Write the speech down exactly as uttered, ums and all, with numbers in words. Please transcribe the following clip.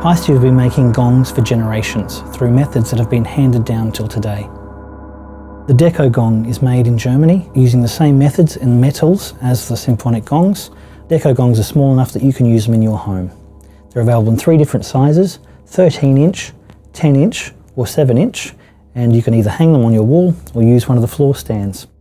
Paiste have been making gongs for generations through methods that have been handed down till today. The Deco Gong is made in Germany using the same methods and metals as the Symphonic gongs. Deco gongs are small enough that you can use them in your home. They're available in three different sizes, thirteen inch, ten inch or seven inch, and you can either hang them on your wall or use one of the floor stands.